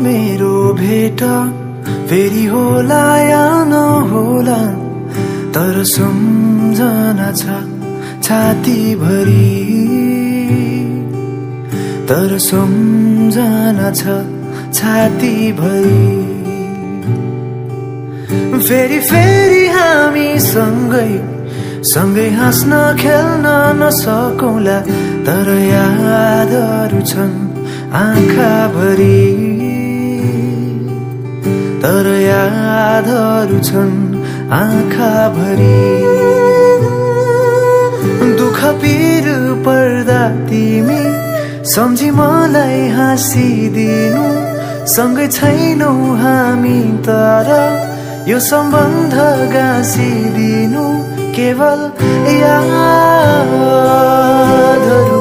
मेरो भेट फेरि होला या नहोला, तर सम्झना छ छातीभरि, तर सम्झना छ छातीभरि। फेरि फेरि हामी सँगै हाँस्न खेल्न नसकौँला, तर यादहरू छन् आँखाभरि, तर यादहरू छन् आँखाभरि। दुःख पीर पर्दा तिमी सम्झी मलाई हाँसिदिनु, सँगै छैनौ हामी तर यो सम्बन्ध गाँसिदिनु, केवल यादहरू